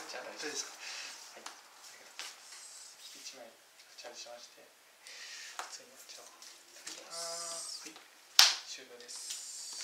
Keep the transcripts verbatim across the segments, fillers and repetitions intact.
じゃあ大丈夫ですか。はい。一枚チャージしまして、普通にこちらをいきます。はい。終了です。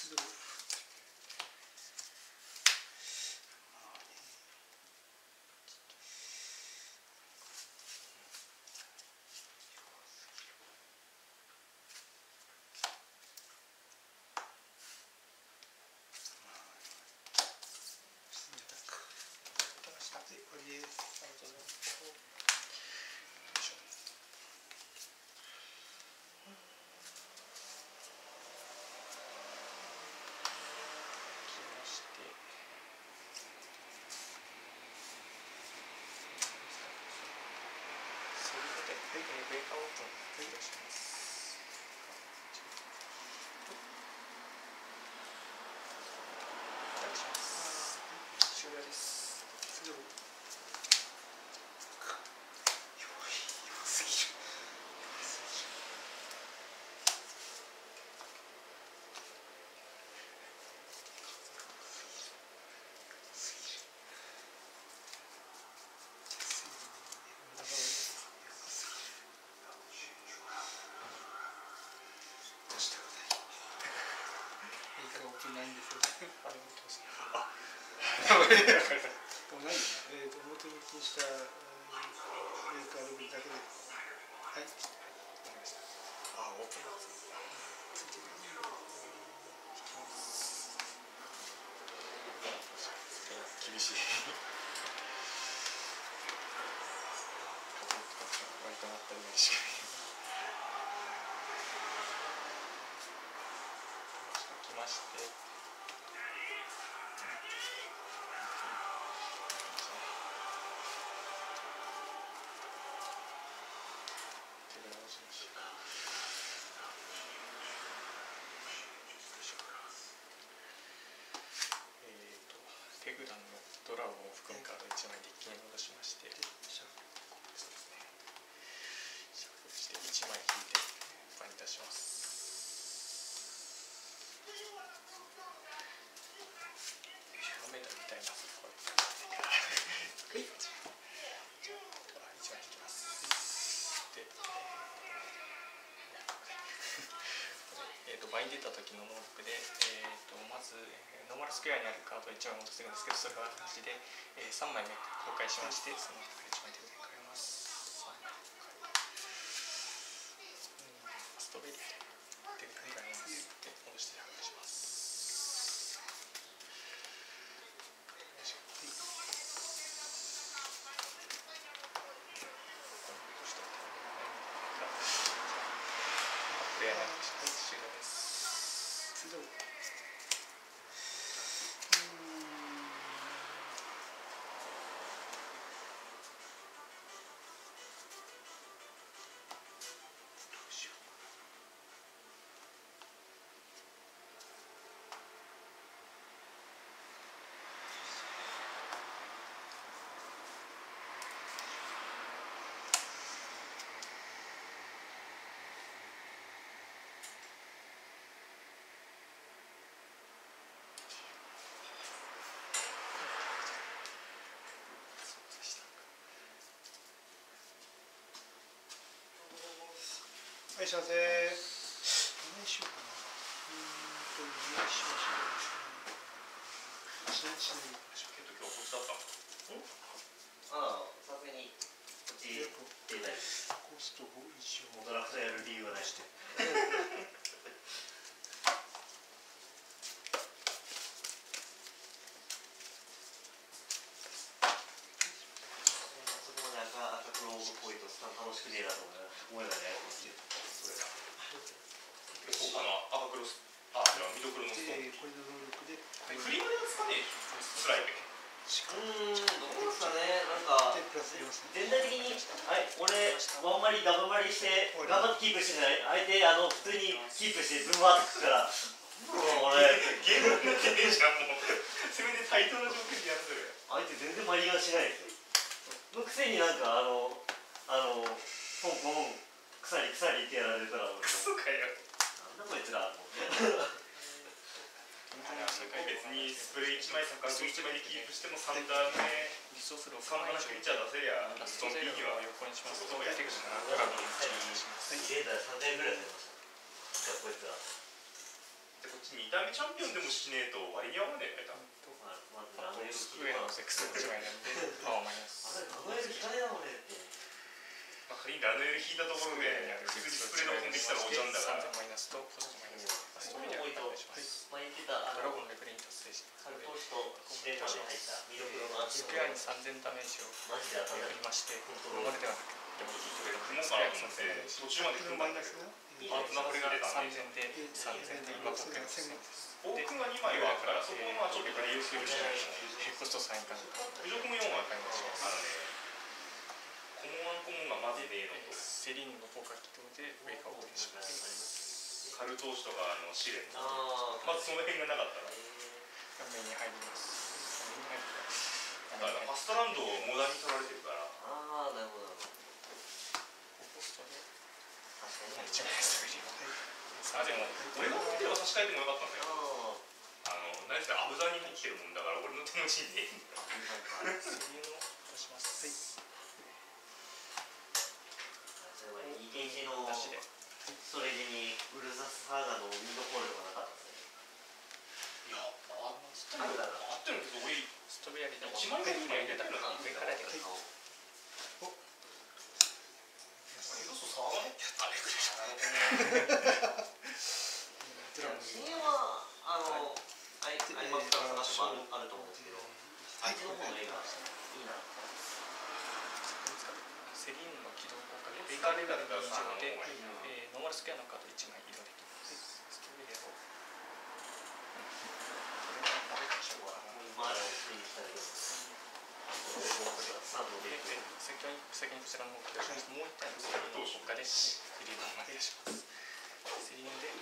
はい、えー、ブレーカーオープンいたします。お願いします。終了です。すぐ。弱すぎる。ないんですよ。あれ持ってます。あ、でもないよね。えっと表向きにしたメーカー部分だけで。はい。わかりました。あ、オープンです。ついてる。引きます。厳しい。割とまったりないしかない。来まして。手札のドラゴンを含むカードいちまいデッキに戻しまして、シャッフルですね。シャッフルしていちまい引いてバンに出します。メダルみたいなこれはい。じゃあいちまい引きます。で、えーと、倍に出た時のノールックで、えーと、まずノーマルスクエアにあるカードをいちまい戻せるんですけど、それはなしで、えー、さんまいめ公開しまして、その中からいちまい手札に変えます。ストベリーで手札に変えます。で、戻して発表します。プレイヤーになってしまいます。終了です。通常はい、すいません。お願いしようかな。うーんと、お願いしましょう。しないしない。 けど今日こっちだったの？ん？ああ、さすがにこっち出ない。 コストご以上。 ドラフトやる理由はないして。そこまで赤赤黒っぽいと楽しくねえなと思いながらやってますよ。それが。そうかな、赤黒ス、あ、じゃあ緑黒のストーン。 これの能力でフリマではつかねえでしょ、スライム。うーん、どうですかね、なんか全体的に、はい、俺、ワンマリ、ダブマリして頑張ってキープしてない、相手、あの、普通にキープしてブンバーってくからもう俺、ゲームになってねえじゃん、もうせめて対等な条件でやるぜ。相手全然マリガンしないですよのくせになんか、あの、あの、ポンポン鎖鎖ってやられたら俺クソかよ、なんだこいつら別にスプレーいちまい、サッカーいちまいでキープしてもさんターン目リソースろくさんまんピッチャー出せりゃラストゼロを横にしますと出てくるのがドラゴンのします。 レーダーさんかいぐらい出ました。こいつは。 でこっちにたいめチャンピオンでもしねえと割に合わねえよね多分。 まずスクエアのセックスの違いなんでパワーマイナス。 あれ考える機会だもんねって。 まあ仮にラノエル引いたところで普通にスプレーで飛んできたらおちゃんだから。 さんぜんマイナスとコストマイナス。ストーリーでお願いします。 まあ言ってたドラゴンレベルに達成して。 サルトシと司令官に入ったミドクロのスクエアにさんぜんダメージをマジで当たやりまして生まれてはなくて組もうかなと思って途中まで組んだんだけどパーツナーフレがさんぜんでさんぜんで今僕のせんですオークンがにまいはあるからそこはまあちょっと利用するしないコストさん以下侮辱もよんは買いましたあのねコモンアンコモンがマジでええのとセリーヌの効果起動でウェイカーを応援しますカルトーシとかあの試練まずその辺がなかったら画面に入りますだからファストランドをモダンに取られてるからああなるほどコストで確かにいちまいストーリーあでも俺が持ってれば差し替えてもよかったんだよああの何せアブザーに入ってるもんだから俺の手持ちにねセリーヌを出しますはいいいゲージのストレージにウルザスサーガのミドコールとかなかったですねいやあったんだあったんだけど俺ストベアリでもいちまいめに入れたのか上からでおそうそう騒がねあれく新映はあのアイマックから探せばあると思うんですけどあっちの方の映画いいなセリーヌの起動効果でベイカーレベルが以上で、えー、ノーマルスクエアのカードいちまい移動できます。ストベリアをこれが食べたしょうがないマーラを推理したらいいですサードで先に先にこちらの方を起動します。もう一体のセリーヌの効果でセリーヌをお願いしますセリーヌで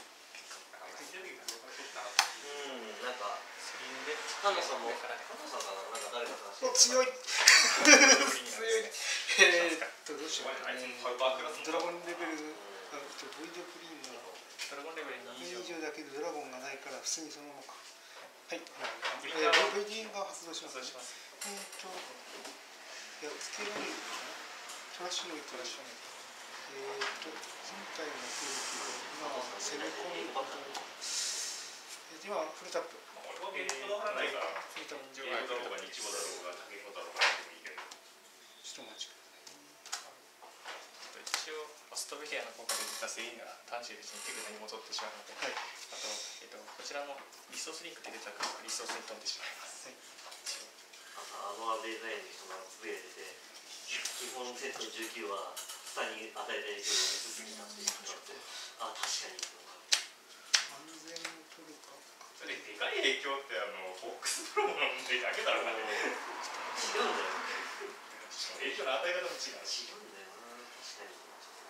うんなんかセリーヌでハンナさんもハンナさんかななんか誰か探して強い強いえーっとどうしようかねドラゴンレベルボイドクリーンのドラゴンレベルに以上だけどドラゴンがないから普通にそのままかはいボイディンが発動しますえーっといやスケールレベルかなトラッシュノイトラッシュノイトえーっと前回の攻撃で今は攻め込むことではフルタップ俺は現実こだわらないからフルタップ英語だろうが日語だろうが多言語だろうが何でもいいけどちょっとお待ちください一応ストベリアの効果で出たセリーヌが単種別に手札に戻ってしまうので、はい、あと、えっと、こちらもリソースリンクで出たからリソースに飛んでしまいます、はい、 あのアドアデザインの人がつぶやいてて基本セットじゅうきゅうは下に与えた影響を見すぎたって言ってあ確かに安全を取るかそれでかい影響ってあのボックスプロモの問題だけだろうな違うんだよ影響の与え方も違うし違うんだよな確かに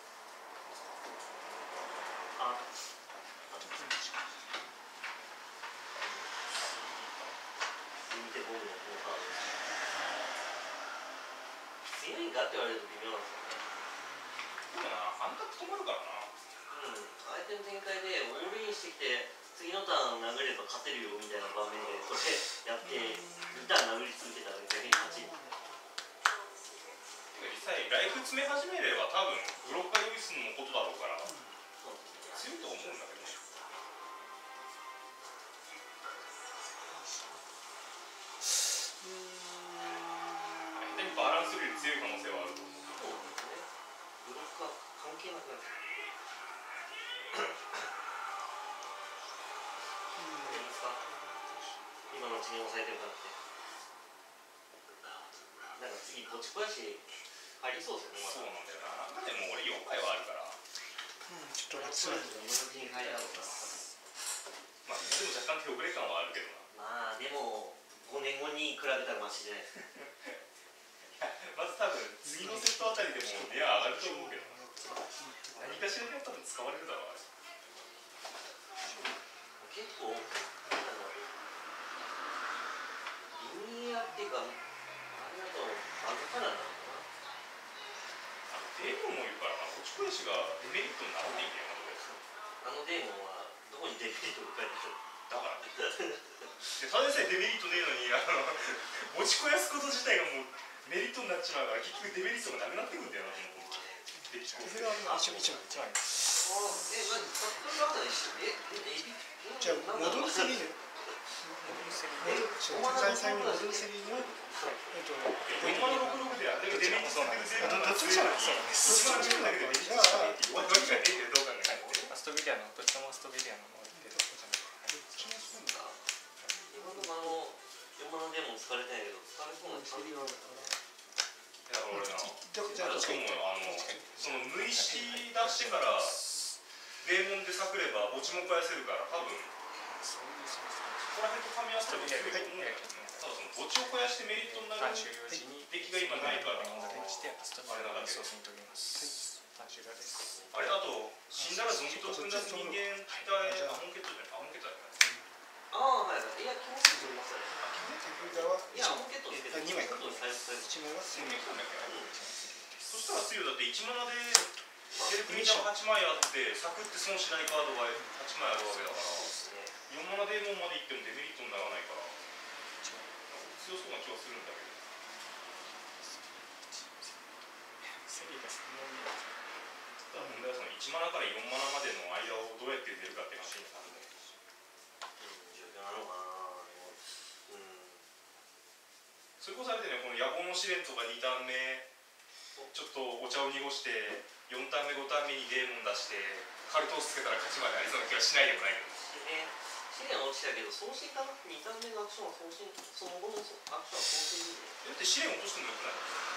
ああちょっと見てボムのこのカード強いかって言われると微妙なんですよねでもなアンタック止まるからなうん相手の展開でオールインしてきて次のターン殴れば勝てるよみたいな場面でそれやってにターン殴り続けたら逆に勝ち実際ライフ詰め始めれば多分ブロッカー用意するのもことだろうから、うん、強いと思うんだけどね下手にバランスより強い可能性はあると思うそうですねブロッカー関係なくなる今のうちに抑えておかなくてなんか次ポチポチありそうですよね、 ま、そうなんだよなまあでも俺よんかいはあるからうんちょっとそれ今のうちに入らんのかなまあでも若干手遅れ感はあるけどなまあでもごねんごに比べたらマシじゃないですかまず多分次のセットあたりでも値は上がると思うけど何かしらで多分使われるだろうあれ結構リニアっていうかあれだとバグからなのかなデーモンもいるからな落ちこやしがデメリットになっていいんだよなあのデーモンはどこにデメリットを書いてるだからでただでさえデメリットねえのにあの持ち肥やすこと自体がもうメリットになっちまうから結局デメリットがなくなってくんだよなと思う。 それは一応一応一応じゃあモドルセリーヌモドルセリーヌモドルセリーヌえっとよんまんろくろくであれがデメリットそうなんですよ。どっちもそうなんですよ。どっちもだけどじゃあどっちがいいけどどうかね。アストビリアのどっちもアストビリアのもってどっちもそうなんだ。 今のところよんまんでも使われてないけど使われそうな感じがあるから。 いや俺な、じゃあしかもあのその縫いし出してから冷門でさくれば落ちも返せるから多分そこら辺と噛み合わせたら強いと思うんだけどね。ただその落ちを肥やしてメリットになる出来が今ないからあれなんだけど。あれあと死んだらゾンビと組んだ人間体あ本ケットじゃないあ本ケットだよね。 ああはいはいいや基本的にますね。いや本ケットですけどにまいかいちまいはそしたら強いだっていちマナでテレクニシャンはちまいあってサクって損しないカードがはちまいあるわけだからよんマナデーモンまでいってもデメリットにならないから強そうな気はするんだけどセリーがそんなに問題はそのいちマナからよんマナまでの間をどうやって出るかって話になるんだけど状況なのかな。 それこそあれでね、この野望の試練とかにターン目ちょっとお茶を濁してよんターン目ごターン目にデーモン出してカルトをつけたら勝ちまでありそうな気はしないでもないけど試練は落ちたけど送信かなにターン目のアクションは送信その後のアクションは送信でだって試練落としてもよくない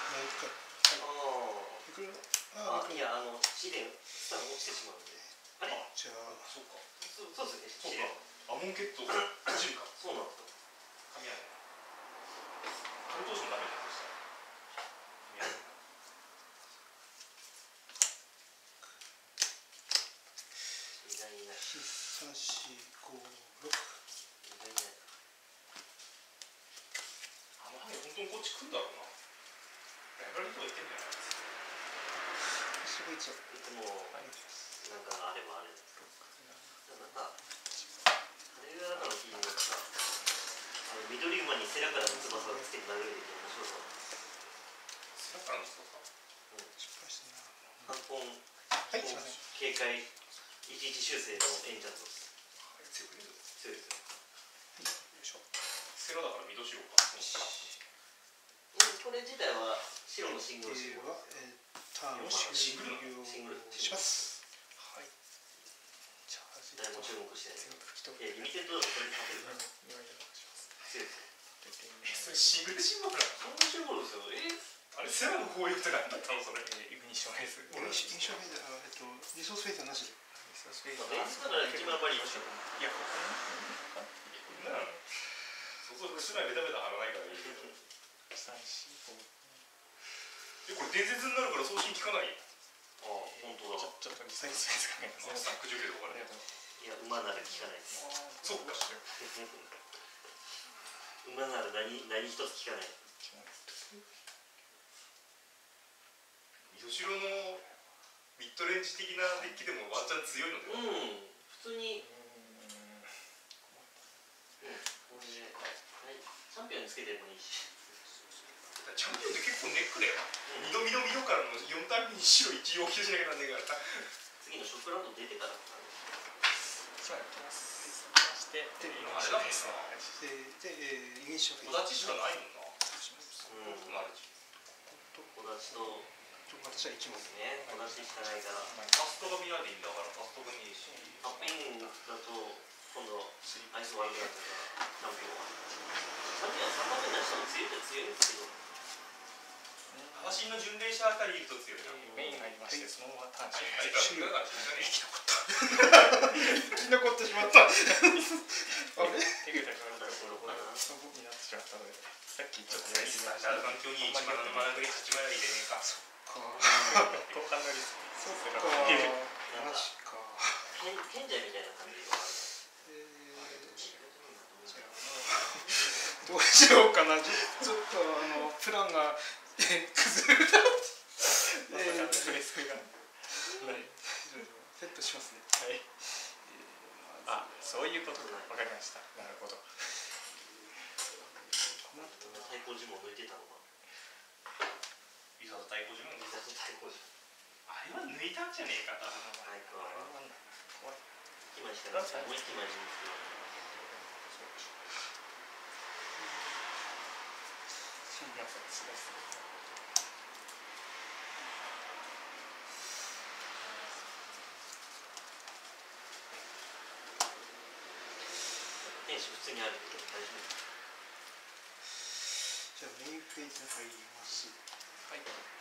ああいやあの試練スタン落ちてしまうんであれじゃあそうかそうそうですね試練アモンケット落ちるかそうなんですか噛み合うカルトしてもダメだとしたら噛み合ういないいないさん、よん、ご、ろくいないいないあの羽本当にこっち来るんだろうなやられるとか言ってんじゃないすごいちょっいつもなんかあればあれなんかあれがだから気になったあの緑馬に背中からの翼をつけて投げるって面白そう背中からの翼失敗したな半本はいすいません警戒いちいち修正のエンチャント強くね強いですよよいしょセロだから緑白かこれ自体は白のシングルシングルはターンを終了しますはいじゃあ誰も注目してないリミテッドだとこれ勝てるから強いですそれシングルシンボルだそんなシンボルですよえあれセラの攻撃って何だったのそれイグニッションフェイズイグニッションフェイズえっとリソースフェイズはなしでレンズだから一番バリいいですよいやこんなそうそう口内ベタベタ貼らないからいいけどさん、よん、ごえこれ伝説になるから送信効かないああ本当だちょちょっとリサイズフェイズ考えますサックジュケとかねいや馬なら効かないですそうか馬なら何何一つ効かない後ろのミッドレンジ的なデッキでもワンチャン強いのでうん普通にうんこれねチャンピオンにつけてもいいしチャンピオンって結構ネックだよ二度二度二度からのよんターン目に白いち要求しなきゃなんねえから次のショックラウンド出てからそうやってますしてであれだもんなでイグニッションフェイズ小立ちしかないもんなうんマルチ小立ちと私はいちまいね小立ちしかないからパストが見られていいんだからパストが見えるしタッピングだと今度アイス悪くなってからチャンピオンはチャンピオンはさんばんめ出したの強いって強いんですけど橋の巡礼者あたりいると強いなメインがいましてそのままターンしない生き残った生き残ってしまったあれ手札があるからそこになってしまったのでさっきちょっとやりすぎました環境にいちマナのマナグリはちマナ入れねえかそっか交換のリスクそっかマジか賢者みたいな感じでどうしようかなちょっとあのプランが崩れたまさかのプレスがセットしますねはいあそういうことか分かりましした。なるほど。 太鼓呪文抜いてたのか。 いざと太鼓呪文。 いざと太鼓呪文。 あれは抜いたんじゃねえかな。 太鼓は。今しかない。もう一枚人気。 新年祭です。 天使普通にあるけど大丈夫。 じゃあメインページに入ります。 はい。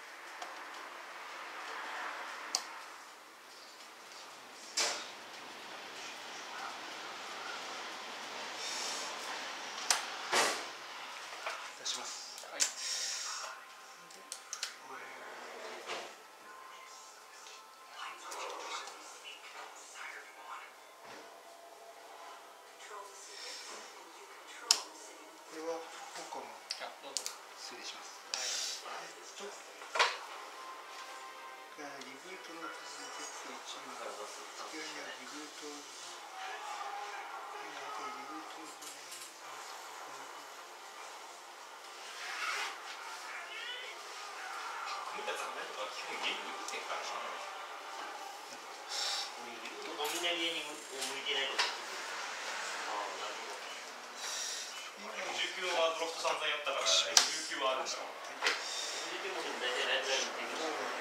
出します。 はい。 これは僕もあ、どうぞ。 失礼します。リブートの続きいちにはリブートリブート見た残念とか基本ゲーム見てんからな。 ドミナゲーに向いてないとか。ああ、なるほど。 じゅうきゅうはドラフト散々やったからじゅうきゅうはあるんだろう。 じゅうきゅうもでも大体ライブラリーっていう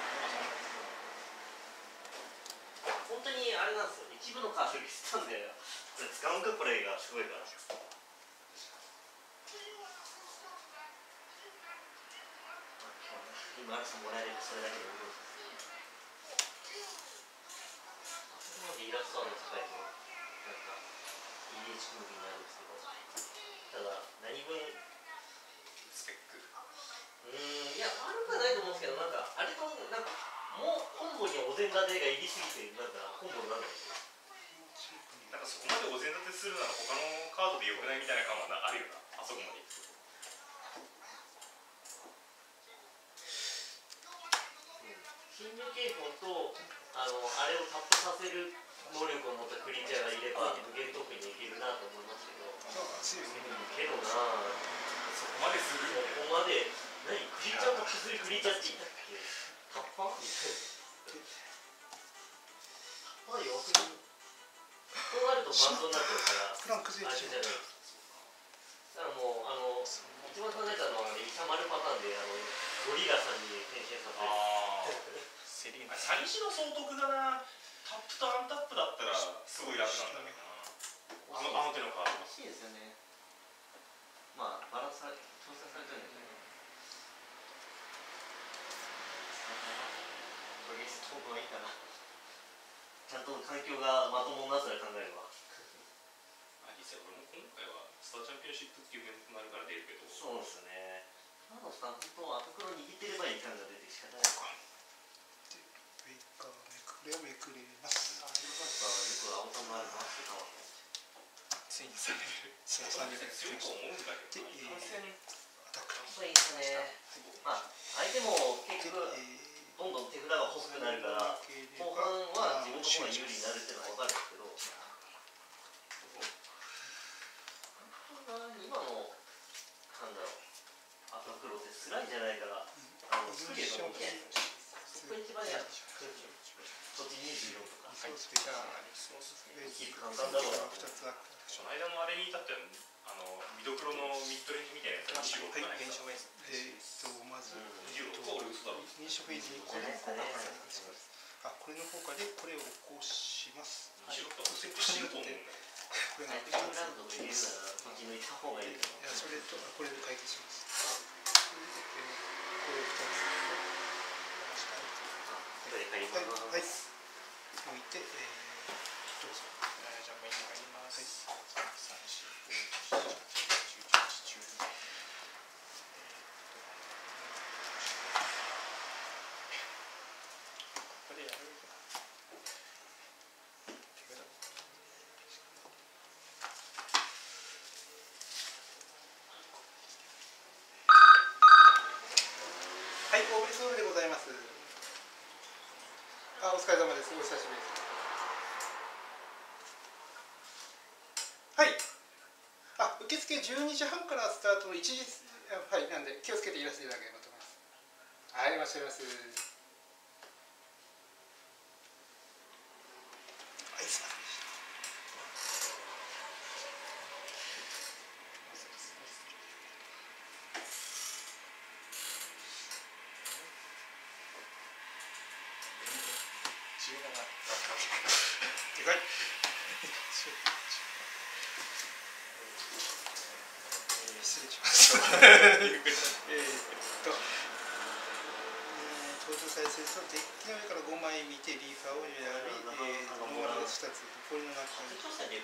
本当にあれなんですよ。一部のカード消したんで、これ使うんかこれがすごいから。今アルスもらえればそれだけでもいいです。あそこまでイラストアート使えとなんか イーエイチ ムービーになるんですけど、ただ何分スペック。 うーんいや悪くはないと思うんですけど、なんかあれとなんかもうコンボにお膳立てが入りすぎてなんかコンボにならないですよ。 なんかそこまでお膳立てするなら他のカードでよくないみたいな感はあるよな。あそこまでいくと。 侵入警報とあのあれをタップさせる能力を持ったクリーチャーがいれば無限特にできるなと思いますけど、けどなそこまでするそこまで何クリーチャーと崩れクリーチャーって言ったっけ。タッパーみたいな。タッパー弱くない。そうなるとバンドになっちゃうからあれじゃない。だからもうあの一番考えたのはイサマルパターンであのゴリラさんに変身させる。 ああセリーナ詐欺師の総督がなタップとアンタップだったらすごい楽なんだけどな。あのあの手のカード欲しいですよね。まあバランス調整されてるんだけどとりあえず当分はいいかな。ちゃんと環境がまともになったら考えれば。 あ実際俺も今回はスターチャンピオンシップっていうイベントになるから出るけど。 そうですね。なのさん本当は赤黒握ってればいい感じが出て仕方ないか。 ウェイカーめくれをめくれます。 あよかった。よく青さんのあれ回してたわ。 ついにされる。 さんレベル強いと思うんだけど。 で、えー、アタック。 そういいですね。まあ相手も結局どんどん手札が細くなるから後半は自分の方が有利になるっていうのは分かるんですけど、今のなんだろう赤黒ってスライじゃないからあのスリーが大きいんですよ。そこが一番や土地にじゅうよんとかキープ簡単だろうな。 その間のあれに至ってはあのミドクロのミッドレンジみたいなやつがにじゅうろくないですか。 で、えっとまずにじゅうろく俺嘘だろ。 認証ページにこれの効果が入ります。あ、これの効果でこれを起こします。 にじゅうろくと設定してると思うんだよ。 これがラウンドというなら土地抜いた方がいい。いやそれとこれで解決します。これふたつ。 これ借ります。 はい。置いて、えー、どうぞ。 じゃあメインに入ります。はい。さん、よん、ご、ろく、なな、じゅう、じゅういち、じゅうに。ここでやる手札。 はい、大振りソウルでございます。あ、お疲れ様です。お久しぶりです。はい、 付じゅうにじはんからスタートのいちじ、はい、なんで気をつけていらしていただければと思います。はい、いらっしゃいます。はい、すいません。でかい。失礼します。えっと、登場再生とデッキの上からごまい見てリーファーを選び、えー、ノーマルふたつ、これの中にこのカー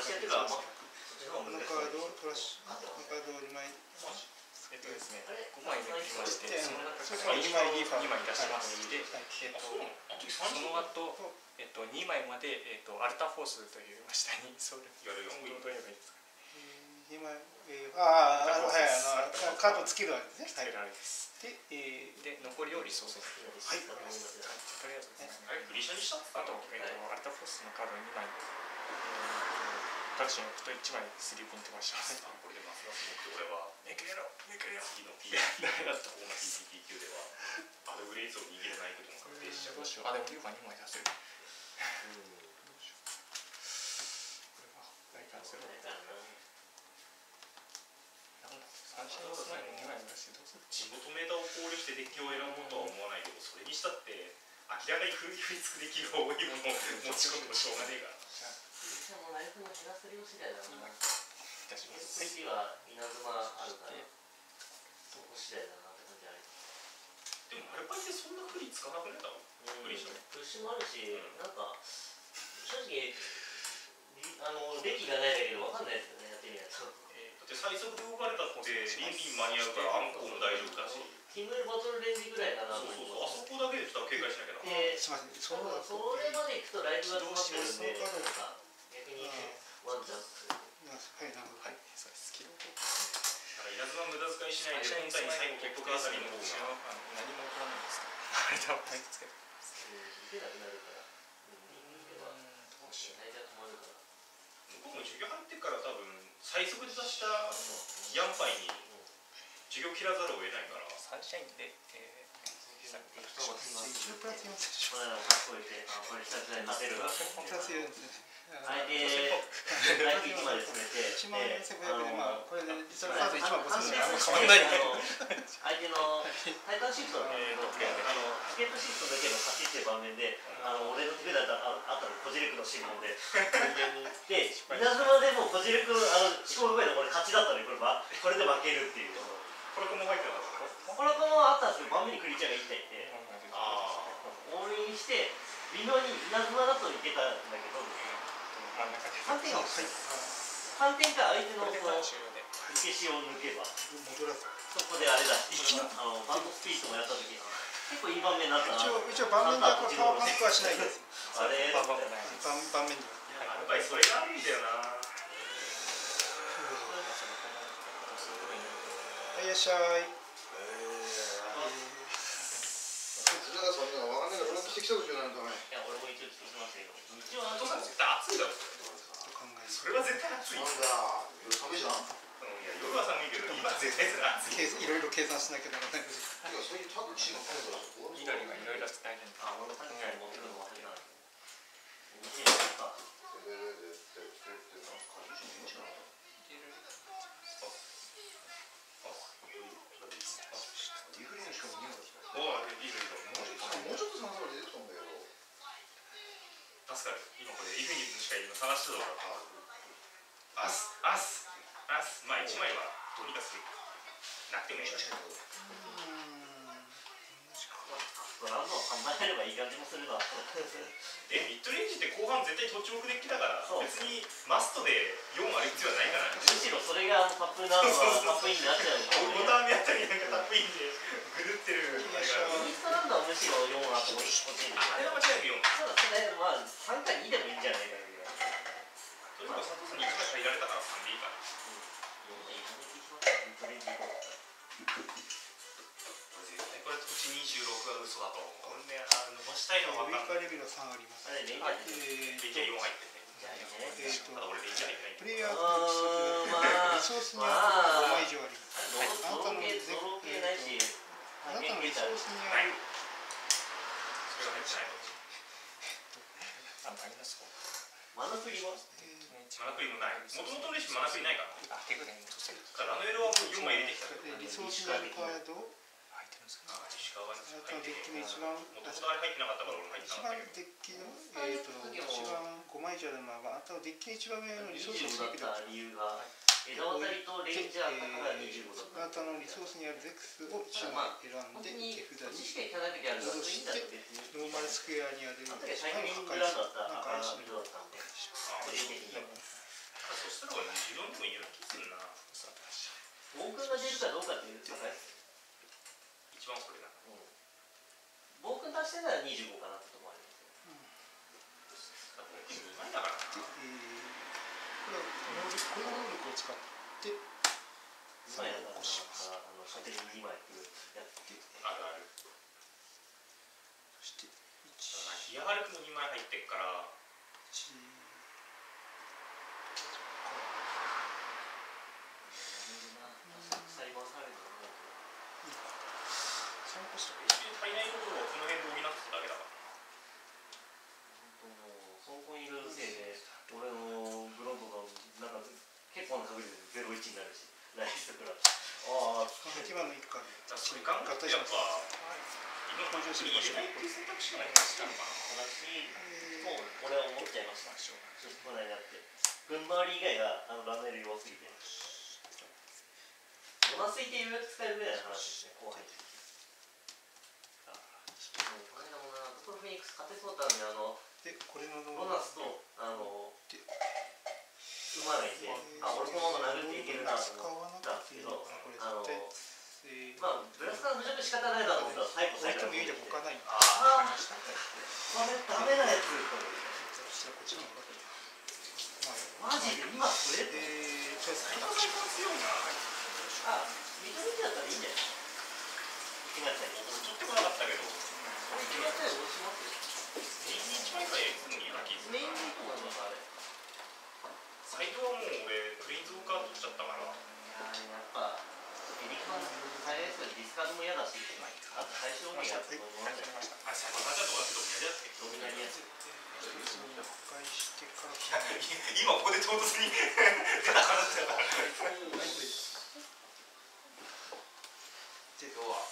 ドをトラッシュ、このカードをにまい。 えっとですね、ごまいめくりまして、その中からにまいリーファーにまい出しまして、えっと、その後、えっと、にまいまで、えっと、アルタフォースという下にそれやるようにどう言えばいいですかね。 にまい、えー、ああ、はい、あのカードをつけるわけですね。 つけられです。で、えー、で残りをリソース。はい、わかりました。とりあえずですね。あれグリシャにしたあと、えっと、アルタフォースのカードにまい、タクシーに置くといちまいスリープに飛ばします。これでますます僕と俺はめくれろめくれろ次の P ダメだった方が ピーティーティー 級ではアドグレーズを握れないことも確定しちゃう。どうしよう。あ、でもリュウがにまい出せる。どうしよう。これは大体ゼロ。三振の前ににまい出してどうする。地元メーターを考慮してデッキを選ぶとは思わないけど、それにしたって明らかに振りつくデッキが多いものを持ち込んでもしょうがねえから。 もうライフの減らせるよ次第だな。 次は稲妻あるから、そこ次第だなって感じある。 でもマルパイってそんな振りつかなくねえだろ。プッシュもあるし、なんか正直あのデッキがないだけど分かんないですよね、やってみないと。だって最速で動かれたってリンピン間に合うからアンコウも大丈夫だし。キングバトルレンジぐらいかなと思う。あそこだけでちょっと警戒しなきゃな。 すみません。それまでいくとライフが詰まってるんで、逆にワンチャンス。 はい、なるほど。はい、そうです。 だから稲妻無駄遣いしないで本体に最後トップカードにの方が何も起こらないんですか。あれだ、はい、つけて。 打てなくなるから。どうしよう。大体止まるから。 向こうも授業入ってから多分最速で出したヤンパイに授業切らざるを得ないから。サンシャインで、えー、 一応プラスよんセンチ。 これをかっこいいで、これ下地になってるわ。 プラスよんですね。 相手、ライフいちまで詰めて、 いちまんえんせんごひゃくえんで、まあ、これで、実はカードいちまんごせんえん変わんないんだけど、相手のタイタンシフトなんだけど、チケットシフトだけの勝ちっていう場面で、あの俺の手札あったのコジレクのシンボルで、人間に行って、稲妻でもコジレクの思考部分で俺勝ちだったのに、これこれで負けるっていう。 これも入ってなかった。 これもあったんですけど、盤面にクリーチャーがいっていて、オールインして、微妙に稲妻だといけたんだけど、反転が反転か相手のその受けしを抜けば、そこであれだ、あのバンドスピードもやったとき、結構いい盤面になったな。 一応、一応盤面ではパワーパンクはしないです。 あれ盤面では。 やっぱりそれがあるんだよな。 はい、いらっしゃい。 だからそんなの分かんないから俺も来てきた時なんだね。 いや、俺も一応来てきましたけど。 一応あとさ絶対暑いだろ。それは絶対暑い。 なんだ、夜寒いじゃん。 いや夜は寒いけど今絶対暑い。 いろいろ計算しなきゃならない。 いや、そういうタクシーが来るから。 緑がいろいろ使えるんだ。 あ、俺もタクシー持ってるの忘れた。いちねんか。 で、で、で、で、で、なんか感じしないんじゃない？リフレーションにもおいいるいる。 もうちょっと酸素が出てきたんだけど。 助かる。今これイフニングしか今探してたから。アスアスアスまあ一枚はどうにかする。なくてもいいじゃん。 ランドは考えればいい感じもするな。 え、ミッドレンジって後半絶対途中目デッキだから別にマストでよんある必要はないから。 むしろそれがタップダウンはタップインになっちゃう。 ごターン目あたりなんかタップインでぐるってる。 インスタランドはむしろよんあってほしい。 あれは間違いなくよん。 ただそれまあさんかにでもいいんじゃないかな。 とにかく佐藤さんにいちまい借りられたからさんでいいから。 よんでいいかね。ミッドレンジ行こう。 絶対これ土地にじゅじゅうろくは嘘だと思う。これね、あの伸ばしたいのはウィーカーレベルはさんあります。 あれレンジャーえーレンジャーよん入ってて。 じゃあいいね。 えーとただ俺レンジャー入ってないんだ。 プレイヤーのリソースにあるごまい以上あります。 ゾロ系ゾロ系ないし、 あなたのリソースにあるそれが入ってないの。 あ、マイナスマナプリはマナクリもない。もともとのレシピマナクリないから。 あ、手ぐらいに落とせる。 ラノエルはもうよんまい入れてきた。 リソースにあるカードを入ってるんですか。 あ、石川があなたのデッキの一番もともとあれ入ってなかったから俺も入って一なかったけど。 番デッキのえーと一番ごまい以上あるのはあなたのデッキの一番上のリソースにじゅうごだった理由が枝渡りとレンジャーだからにじゅうごだった。 あなたのリソースにあるゼクスをいちまい選んで手札に知識がいかないときあるからいいんだって別に。 ノーマルスクエアにあるあの時はシャイニングランドだったら赤い色だったんで。 あ、 個人的には。 そしたら俺にじゅうよんでもいいような気するな。 暴君が出るかどうかっていう高いっす。 一番それだ。 暴君足してたらにじゅうごかなってとこありますよ。 僕にまいだからな。 で、えー、これは能力この能力を使ってさんを起こします。あの射程ににまいやってあるある。 そしていち、 ヒアハルクもにまい入ってっから。 いち裁判されるのさんコストレシピ足りないところをこの辺で補ってただけだから。 本当もう、そこにいるせいで、俺のブロンドがなんか結構な確率でゼロいちになるし、ライスだから。ああ、 今の一回じゃあそれ考えてやっぱ今の入れないっていう選択肢がありましたのかな。 私、もう俺は思っちゃいました。この間って。群馬割り以外があのランネル弱すぎて。おなすいて予約使えるぐらいの話ですね、後輩って。この間もな、ドクロフェニックス勝てそうだったのに、あの、 でこれのボーナスと、あの、馬がいて、あ、俺このまま殴っていけるなと思ったんですけど、あの、まあ、ブラスカーの侮辱仕方ないだと思ったら、最後最後に。 いいで置かない。 ああ、これダメなやつ。 こっちの方がマジで今それえー、 最高最高強いな。 あ、認めてだったらいいんじゃない？いちがつに。 俺取ってこなかったけど。 俺いちがつに押しますよ。 メインにいちまいくらいやるのにいいような気するな。 メインでいいと思います、あれ。 サイトはもう俺プレインズウォーカー取っちゃったから。 いややっぱエリカン大変ですよ。ディスカードも嫌だし、あと最初の方やつももらってました。 あ、サイトさんじゃどうやってどうやってドミナリアス。 破壊してから今ここで唐突にガタガタしてたから。 で、今日は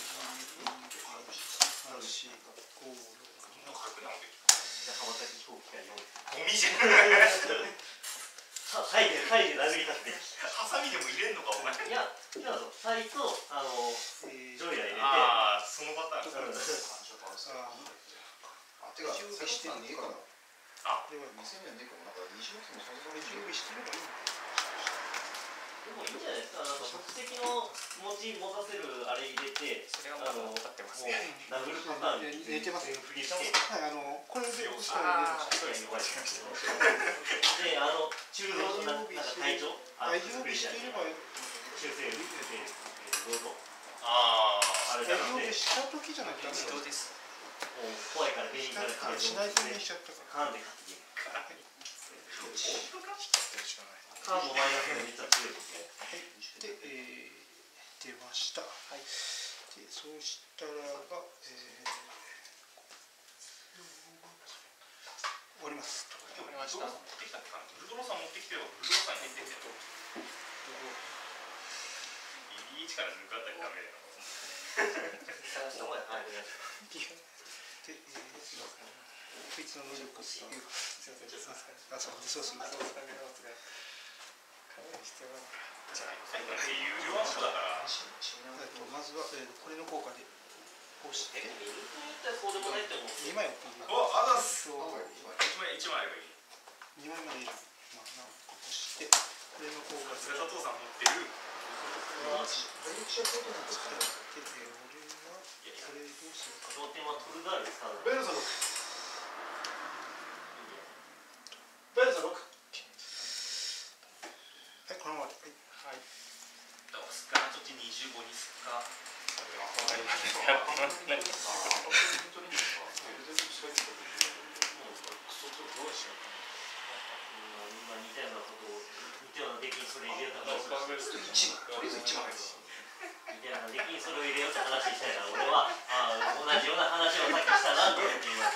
さん、よん、ご、ろく、 軽くなので。 じゃあ羽ばたき飛行機がよん。 ゴミじゃん。 さ、タイでタイで殴りかって。 ハサミでも入れんのかお前。 いや、いやサイとあのジョイラ入れて。 ああ、そのパターン。 あ、てか、準備してんねえかな。 あ、 では店にはねえかも。なんかにしがつもそんなに準備してればいいんだ。 でもいいんじゃないですか。なんか即席の持ち持たせるあれ入れて、 それはまだ分かってますもうね。 殴るパターンに寝てますよ。 振りして。 はい、あのこれで押したら入れるんですよ。 そうですね。 で、あの中道のなんか隊長、 大丈夫していればいい。 中世でどうぞ。 ああ。 あれだ大丈夫ってした時じゃないとダメ自だよ。 動です。 もう怖いから原因からカードしない宣言しちゃったから。 カードで勝って本当か？ カードマイナスがめっちゃ強いですね。 で、えー、出ました。はい。で、そうしたらば、えー、終わります。 終わりました。持ってきたっけかな。ブルドロさん持ってきてよ。ブルドロさんに入ってきてよ。リリーチから抜かったりダメだよ。 探した方がいい。 で、えー、こいつの能力っていう。すみません、ちょっとあ、そう、そうする。そうする。 かなり必要なのか。 じゃあ、最後に有料ワンコだから。 まずは、えー、これの効果でこうして。 え、ミルクに言ったらそうでもないって思う。 にまい置く。 お、あざっす。 そう。 一枚一枚あればいい。 にまいまでいる。まあ、こうして、これの効果で。 佐藤さん持ってる。 ダイレクションコードなんですけど、で、えー、俺はこれどうするか。 焦点はトルガール使うの。 ベルザロック。 ベルザロック。はい、このままで。はい。 どうすか、ちょっとにじゅうごにすっか。 似たようなことを似たような出禁それ入れようと話してとりあえずいちまいです似たような出禁それを入れようって話したいから俺はあ同じような話をさっきしたなと思って今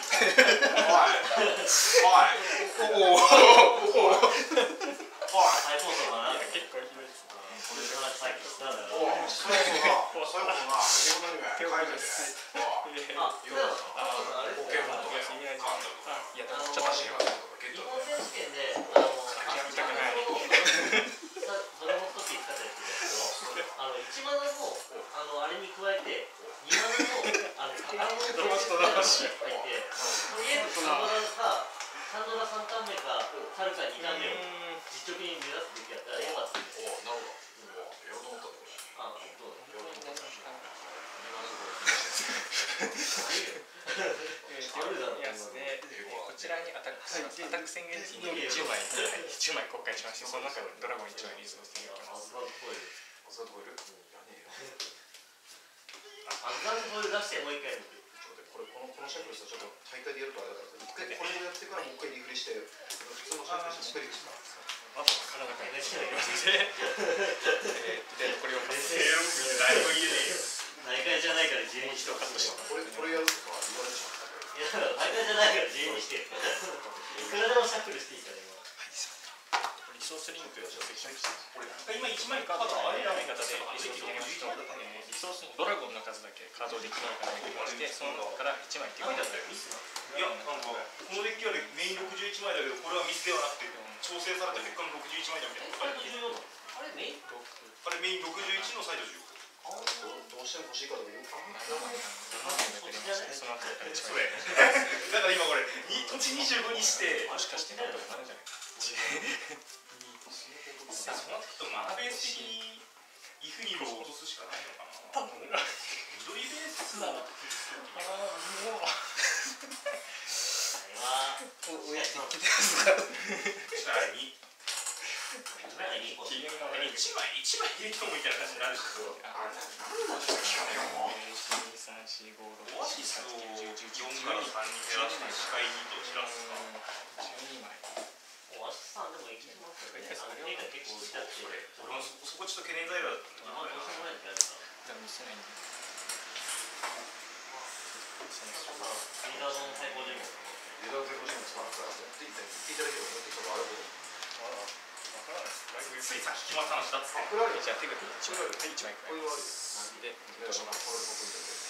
おいおいおい再放送かな結構ひどいです。 こういう話さっきしたんだよおいそういうことなそういうことな日本の夢書いててあ、そうだあれポケモンとかいや、いや、ちょっとマシン待って。 ガンとかゲッ日ト本選手権であの諦めたくない。 ドラゴンストッピー使ったやつであのいちマナのあのあれに加えてにマナのあのカカロンの選手が入ってとりあえずサンドラかサンドラさんターン目かサルかにターン目を実直に目指すべきやったらよかったんですよ。 おなるほどやろうと思ったんだこれあ、どうだ。 やろうと思ったんだいや、で、こちらにアタックします。アタック宣言時にいちまい、いちまい公開しまして、その中でドラゴンいちまいリズムしていきます。 アズガードフォイル。 アズガードフォイルやねえよアズガードフォイル出してもう一回やる。 ちょっとこれこのこのシャンプルさちょっと大会でやるとあれだから一回これをやってからもう一回リフレして普通のシャンプルしてもう一回リフレしてまだ体がね、しないでで、これをカットして、 だいぶいいね。 大会じゃないから自由にしてほしい。 これこれやるとか言われてしまったけどいや、大会じゃないから自由にして。いくらでもシャッフルしていいから今。 リソースリンクを書籍しました。 今一枚カードカードあれのやりやめ方で方でリソースやりますと、リソースドラゴンの数だけカードをデッキの中に入れまして、その中からいちまいっていうことだったよ。 いや、なんかこのデッキはメインろくじゅういちまいだけどこれはミスではなくて調整された結果のろくじゅういちまいだみたいな。 あれじゅうよんあれメインあれメインろくじゅういちのサイドじゅうご。 どうしても欲しいかとか言うかその後からいちそまい。 れだから今これに土地にじゅうごにしてもしかしてなんとかなるんじゃないそうなってくるとマナベース的にイフニロを落とすしかないのかな。緑ベースだ。 おやつのちなみに機嫌が悪い。 一枚一枚入れてもみたいな感じになるし。に、さん、よん、ご、ろく、 オアなな、 シスをはち、きゅう、じゅう、じゅういち、じゅうにからさんに減らして視界にとしらすか。 じゅうにまい。 お足さんでもいきますよね。あの手が結構痛くて。 俺もそこちょっと懸念材料だったあんまどうしようもないんじゃないですか。 じゃあ見せないんで。 リーダーの最高尋問。 リーダーテクノロジーも使ったら持っていった持っていただければ持ってきたらあるほどついさっき決まった話だっつって。 これあるよじゃあ手がいちまい。はい、いちまいこれはあるよで、 だからこれで僕みたいな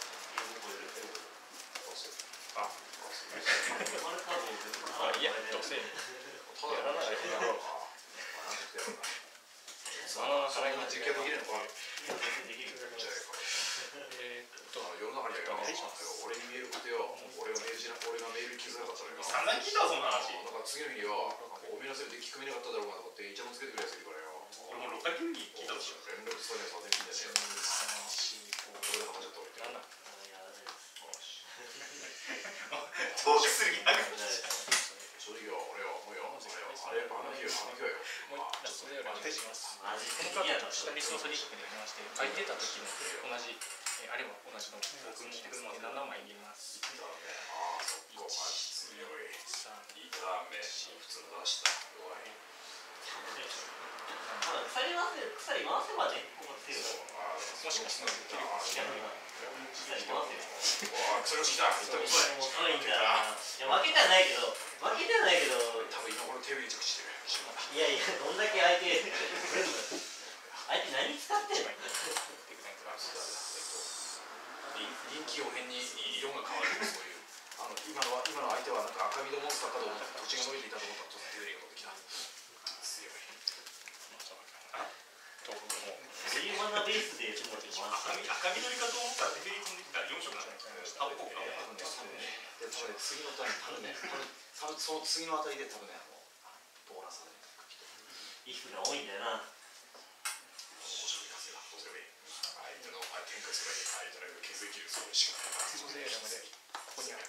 あ、 マルカードを全部あ、いや、どうせ。 ただやらないでやろうかああ、 それが実験できるのかできる。 じゃあえーっと、 世の中には俺に見えることよ俺がメールしな俺がメール気づかなかったのよ散々聞いたわそんな話。 なんか次の日にはお見なせるで聞く見なかっただろうなと思ってイチャモンつけてくるやついるからよ俺もろっかい聞いたでしょ。 連絡したねさ全然ねさん、よん、ご、 これで話しちゃった俺なな。 どうする気なく。 正直よ俺よもうよあれあの日よあの日はよもうラストでお願いします。 マジこのカードと下リソースリンクでやりまして、空いてた時も同じ、えあれば同じの僕にななまい入れます。 ああそっか強いさん、 いいダメ普通の出した弱い鎖回せ鎖回せばねここ強い。 もしかしたらできるかもしれない。 鎖回せる。 わあそれを聞いた遅いんだな。いや負けてはないけど負けてはないけど。 多分今これ手入れ着してるいやいやどんだけ相手相手何使ってんの。 臨機応変に色が変わるそういうあの今のは今の相手はなんか赤身のモンスターかと思って土地が伸びていたと思ったらちょっと手入れが持ってきた強いスリーマナベースでちょっと回赤身赤緑かと思ったらテレビ飛んできたらよん色なんだよ。タッポーか。 多分ね多分ね次のターン多分ね多分その次のあたりで多分ねあのボーナスがねイフが多いんだよな。 面白いはずだ面白い相手の展開する相手の気づきるそういうしかないそれでここにある。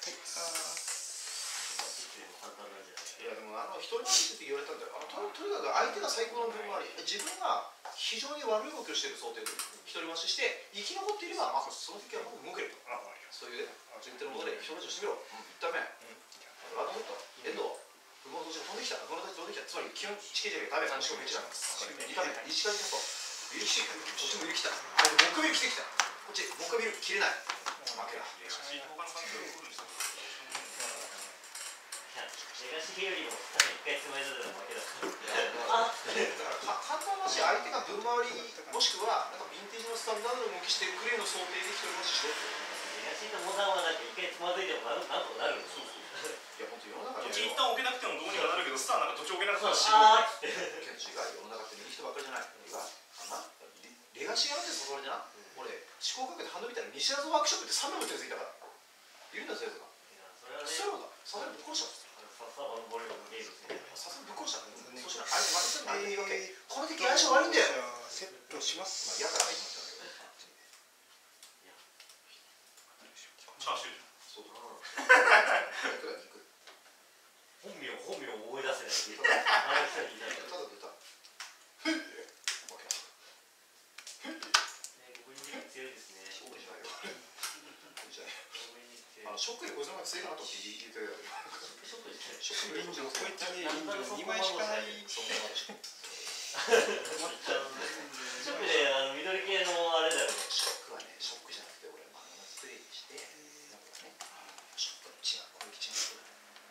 簡単なんじゃない。 いやでもあの一人回しって言われたんだよあのととにかく相手が最高の分回り自分が非常に悪い動きをしている想定で一人増しして生き残っていれば、まあ、その時はもう動けると、そういうね順手のことで一人増ししてみろ。いっためあともっと遠藤不毛として飛んできた、不毛として飛んできた、つまり基本地形じゃダメだ。しかもめっちゃにため一回キャストゆりきてこっちもゆりきた、あれ木ビル来てきた、こっち木ビル切れない、負けだ。 レガシーよりも一回つまいだら負けだ。あ簡単な話、相手が分回りもしくはなんかヴィンテージのスタンダードの動きしてるくらいの想定で一人増ししろって。 レガシーのモダンはなんか一回つまずいてもなんとかなるんですよ。 いや本当世の中途中一旦置けなくてもどうにかなるけど、スターなんか途中置けなくても死あぬ。 違う、世の中っていい人ばっかりじゃない。レガシーやるんですよ、それでな。俺、思考かけてハンド見たら西田ワークショップってさんめんもついたから。いるんだよ、そういうのが。そうだ、さすがにぶっ殺した。さすがにぶっ殺した。そしたら、あいつ、相手に言い訳。この敵相性悪いんだよ。 セットします。 嫌から入ってましたチャーシュー。 そうだな。 本名本名思い出せないけど、あれ人にいたただ出た。 ね、ごぶりに強いですね。 そうじゃないよ。あのショックでございます強いなとって言ってたよ。 ショックですね。 ショックで臨場こいつに臨場にまいしかない。 そんな話。 ショックであの緑系のあれだよね。 ショックはね、ショックじゃなくて俺マグナスプレイして、なんかね、ショックの違う攻撃チーム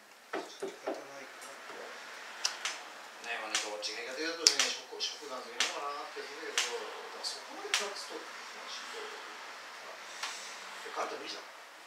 ね、まあね、どっちが苦手だとね、ショックショックなんていうのかなって言うんだけど、そこまで勝つと話で勝ったら無理じゃん。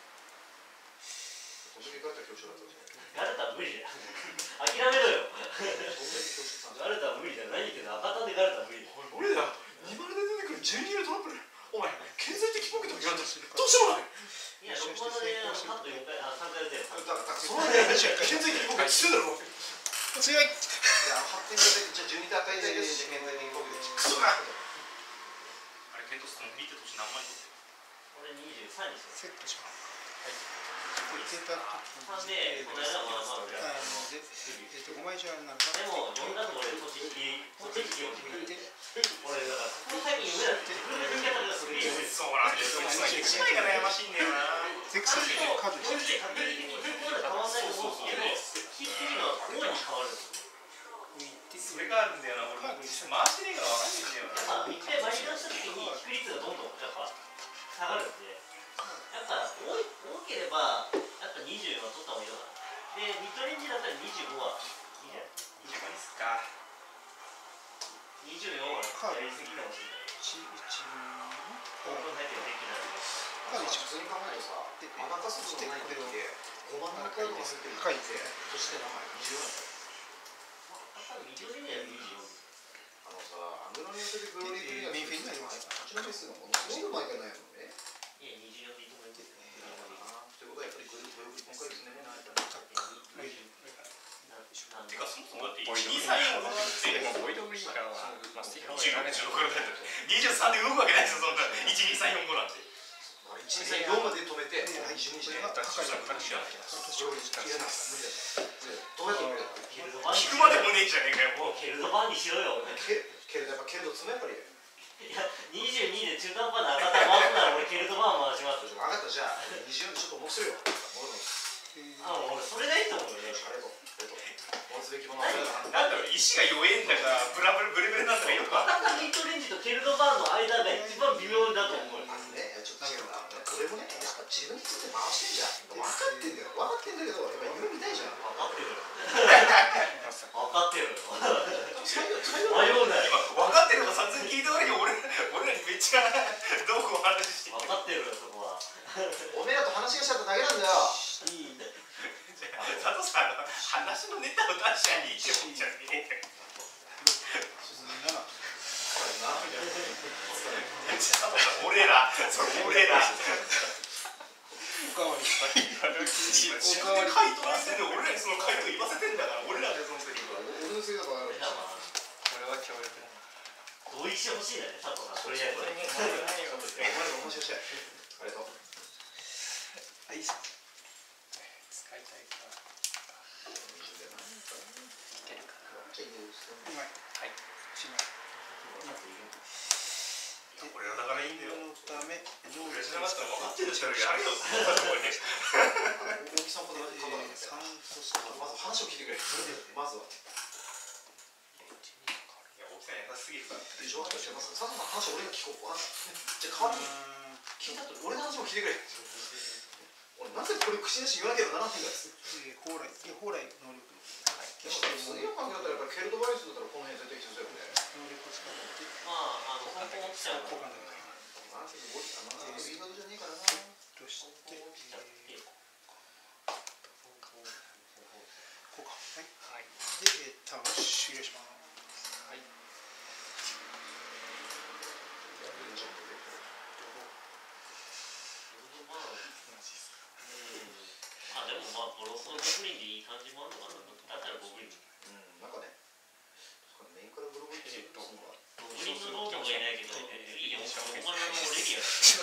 その時勝ったら強勝だったじゃん。 ガルタ無理だよ。諦めろよ。 そんなに強勝したんじゃん。 ガルタ無理だよ。何言ってんの？赤タンでガルタ無理だよ。 俺だ、にまるで出てくるじゅうにいのトラップル。お前、経済的ポケットに言われた。どうしようもない。 いや、ろくまでカットよんかい、あ、さんかいやってよ。 だから、そのね、経済的ポケットしてんだろ。 強い。 いや、発展型じゃじゅうに打開対ですし、経済的ポケット。クソが。 あれケントストーン見て年何枚取ってる？ 俺にじゅうさんにしてセットします。はい。 さんで、この間はまあまああので、えっとごまいじゃなんか。 でもよんだと俺栃木栃木を決めて、俺だからそこ最近上だって自分の言い方がすげえ。 そうなんですよ。一枚が悩ましいんだよな。 ゼクサルカードこれで確実にそこまで変わんないと思うんですけど、引き継ぎが大いに変わるんですよ。 それがあるんだよな。俺回してねえから分かんないんだよな。 やっぱ一回バリダンした時に比率がどんどんやっぱ下がるんで、やっぱ多い多ければやっぱにじゅうは取った方がいいのかな。でミッドレンジだったらにじゅうごはいいじゃない。 にじゅうごにすっか。 にじゅうよんはやりすぎかもしれない。 一一オープン入ってるデッキなので。 カード一普通に考えるとさ、マナカスのない時でごばんのカードが入ってる高いぜ。 そして名前にじゅうよん。 ミッドレンジはにじゅうよん。 あのさ、アグロによってグローリーメインフェイになります。 うちのメスがものすごく毎回ないもんね。 いやにじゅうよんでいいと思います。 ということはやっぱりグループ今回ですね。 てかそもそもだっていち、に、さん、よん、ごってでもボイドブリーカーはマスティハワにじゅうろく、じゅうろくにじゅうさんで動くわけないですよ、そんな。いち、に、さん、よん、ごなんて。 いち、に、さん、よんまで止めて、にじゅうにして。 高いそれは知らない。 それを切れなかった。無理だった。どうやってケルドバン聞くまでもねえじゃねえかよ、もう。 ケルドバンにしろよ。 ケルドやっぱケルド詰めやっぱり。 いやにじゅうにで中途半端な赤タ回すなら俺ケルドバン回します。 分かったじゃあにじゅうよんでちょっと重くするよ。 あ、俺それがいいと思うよね。 ありがとう。持つべきものなんだろう、石が弱えんだか、ブラブルブレブレなんだかよくわかんない。 赤タミッドレンジとケルドバンの間が一番微妙だと思うよ。 あのね、ちょっと違うな。俺もね、やっぱ自分について回してんじゃん。分かってんだよ。分かってんだけど、やっぱ夢見たいじゃん。 分かってるよ。分かってるよ。迷うなよ。 今、分かってるのがさんぜん聞いた割に俺俺らにめっちゃどうこう話して分かってるよ、そこは。 おめえらと話がしちゃっただけなんだよ。 いい。 佐藤さん、話のネタを出しゃにいいって思っちゃうね。俺ら、それ俺ら。 おかわり。 自分で回答してんで、俺らにその回答言わせてんだから、俺らでそのセリフは。 俺のせいだから。 俺らはこれは強力だな。 同意してほしいんだね、佐藤さん。とりあえず。 お前ら面白いし。ありがとう。 はい、さ。 使いたいか。いけるかな。 うまい。 はい。 しまい。 力やれよって大木さんことが書かなかった。さんコストまず話を聞いてくれ。まずは。 いや大木さん優しすぎるから。 で上手してます。佐藤さん話俺が聞こう。じゃあ代わりに聞いたと俺の話も聞いてくれ。俺なぜこれ口出し言わなきゃならないんだっつって。 蓬莱蓬莱能力。 すげえ関係だったらやっぱりケルトバイスだったらこの辺絶対必要だよね。 能力を使ってまああの根本落ちちゃう交換だから。 なんていうの、あの、いいことじゃねえからな。 として、こうか。はい。で、ターンを終了します。はい。 あ、でもまあボロボログリーンでいい感じもあるのかな。だったらゴブリン。 うん、なんかね。メインからブログっていうと、ゴブリンのロードがいないけど、いいよ。お前のオレリア。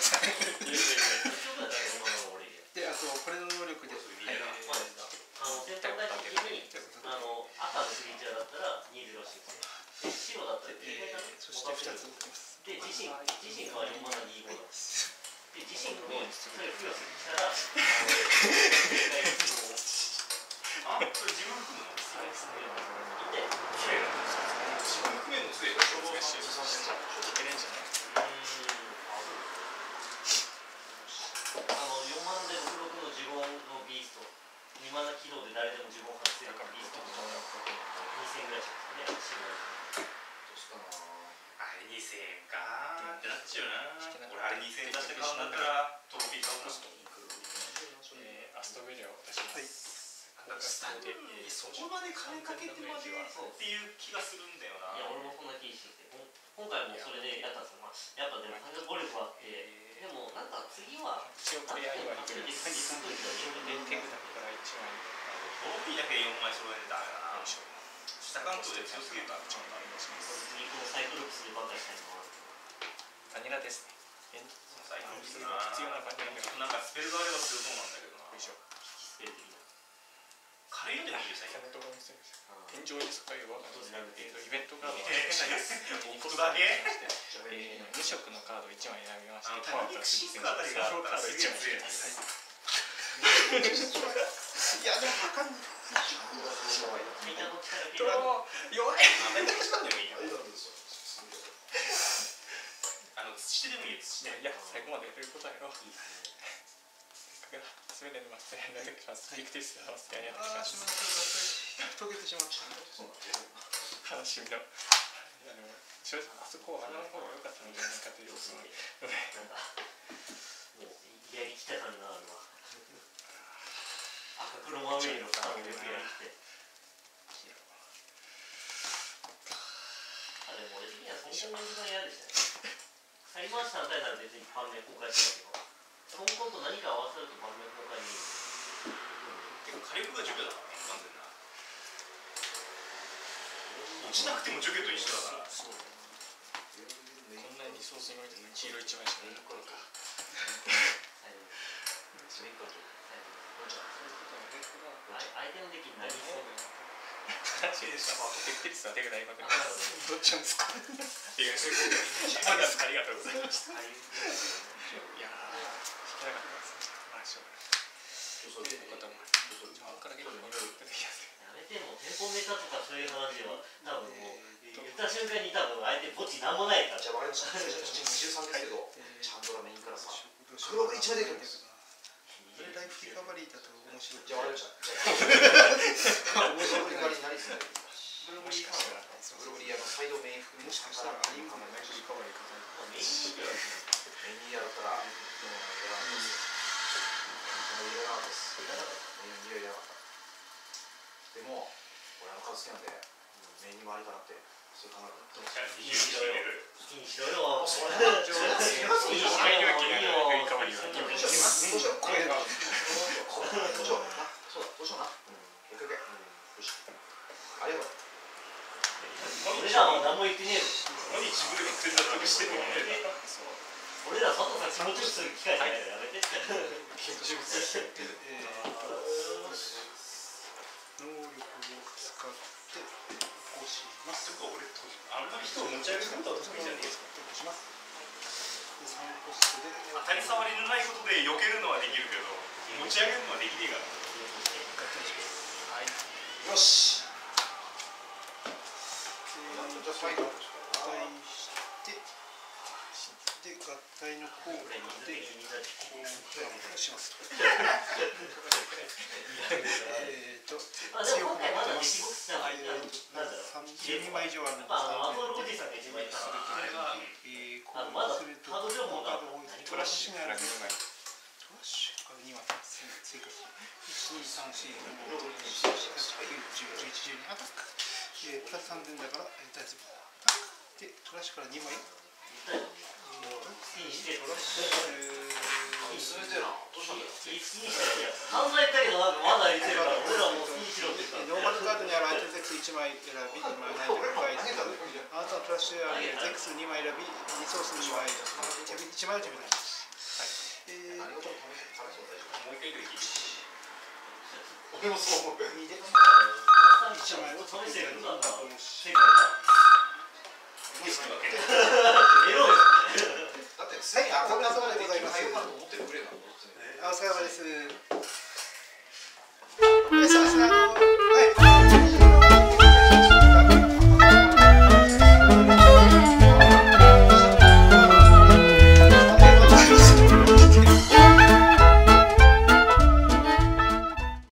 で、あとこれの能力で、はい。 あの戦闘態的にあの赤のクリーチャーだったらにじゅうらしいですね。白だったら切り替えたらそしてふたつ打ってます。 で、自身自身はよんまなにじゅうごだ。で、自身もそれ付与したら、 あ、それ自分含むの？ はい、そういうので、 自分含めるの強い。難しい。いけないんじゃない？ あのよんマナでろくろくの呪言のビースト、にマナ起動で誰でも呪言発生のビーストのにせんえんぐらいしますね。 どうしたなあれにせんえんかーってなっちゃうな。俺あれにせんえん出して買うんだったらトロフィー買うな。 アストベリアを出します。 そこまで金かけてまでっていう気がするんだよな。 いや、俺もそんな気してて、今回もそれでやったんですよ。まあ、やっぱでも感覚ゴルフあって、でもなんか次は一応プレイヤーにはできるんですけど、手札からいちまいトロフィーだけよんまい揃えてダメだな。下関東で強すぎるからちゃんとあります。 次このサイクルプスでばっかりしたいのはバニラですね。 サイクルプスが必要なバニラでなんかスペルがあれば強そうなんだけどな。 スペル的な軽いのでもいいよ、最近。 天井に使えばイベントカード僕だけ無色のカードいちまい選びまして、 パニックシンクあたりがあったらすげえ強いです。 いや、でも分かんない。 みんなどっちからトラは弱い。 めっちゃ使ってもいいよ。あの、土でもいいよ、土で。 いや、最後までやることやろ。すべてのマスターになってきます。ビクティスのマスターになってきます。 溶けてしまった。 悲しみの。いやでも正直あそこはあの方が良かったのじゃないかというそのなんかもうやりきた感があるわ。赤黒まみれのカードでやりきて。あ、でも俺的にはそんなに一番嫌でしたね。買い回し単体なら別に盤面公開してたけど。香港と何か合わせると盤面公開に結構火力が除去だからね、完全な落ちなくても除去と一緒だから。 こんなにリソースにおいての黄色いちまいしかないのか。 相手のデッキになりそう話でした。ビクティスは手札今からどっちなんですか。 ありがとうございました。いやー、引けなかったですね。まあ、しょうがない。そういうことも。自分から結構いろいろ出てきやすい。 やめてもテンポメタとかそういう話では多分もう言った瞬間に多分相手墓地なんもないから。 じゃあ我々の写真にじゅうさんですけど、ちゃんとラメインからさ、黒がいちまい出てくるんです。 それライフリカバリーだと面白い。 じゃあ我々じゃあ面白いリカバリーになりそうだけど。 ブログリーカバリー。 ブログリーのサイドメイン含みもしかしたらリンクのライフリカバリーかと。 メインだメニューやったら、メニューやらなかったです。メニューやらなかった。でも、俺あの数好きなんで、メニューもありかなって、そういう考える。 にしろよ。好きにしろよ。 それは上手ですよ。 いいしろよ。いいよ。 リカバリーは。 どうしよう。これが。どうしよう。そうだ。どうしような。オッケーオッケー。よし。ありがとう。 俺らは何も言ってねえよ。 何自分で勝手に納得してるの？ 俺ら佐藤さん気持ちよくする機会じゃないからやめて。 能力を使って起こします。 とか俺とあんまり人を持ち上げることは得意じゃねえですか。 します。でさんコストで当たり触りのないことで避けるのはできるけど持ち上げるのはできねえから。 よし。 じゃあ最後合体してで合体の効果でこうしますと。えっと強くなってます。さんじゅうにまい以上あるのでさんびゃくでするとえーこうするとカードをトラッシュがあるのでトラッシュからにまい追加しいちにさんしごろくしちはちきゅうじゅうじゅういちじゅうにアタックプラスさんぜんだから大丈夫アタックでトラッシュからにまいトラッシュ進めてな。どうしたんだよ。 考えたけどなんかまだ入れてるから俺らもう好きにしろって言ったノーマルカードにあるアイテムゼックスいちまい選びにまいないとかいてあなたのトラッシュあるゼックスにまい選びリソースにまいいちまいを手札にします。えーともう一回できる。 俺もそう思う。 にでいちまいを手札にしだってせんあこれはそれでございます。持ってくれな。 あ、お疲れ様です。